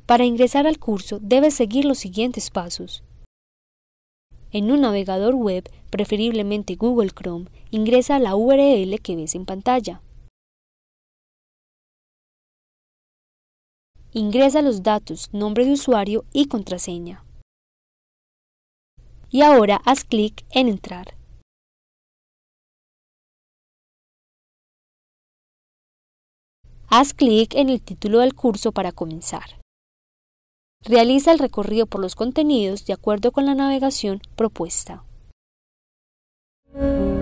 Para ingresar al curso debes seguir los siguientes pasos. En un navegador web, preferiblemente Google Chrome, ingresa a la URL que ves en pantalla. Ingresa los datos, nombre de usuario y contraseña. Y ahora haz clic en Entrar. Haz clic en el título del curso para comenzar. Realiza el recorrido por los contenidos de acuerdo con la navegación propuesta.